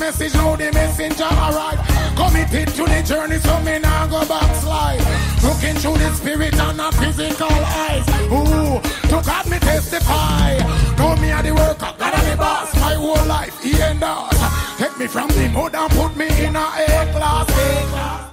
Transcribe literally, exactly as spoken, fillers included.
message, now the messenger arrive. Committed to the journey, so me now go backslide. Looking through the spirit and the physical eyes. Ooh, to God me testify. Know me are the worker, God are the boss. My whole life, he and us. Take me from the mud and put me in a A class. A class.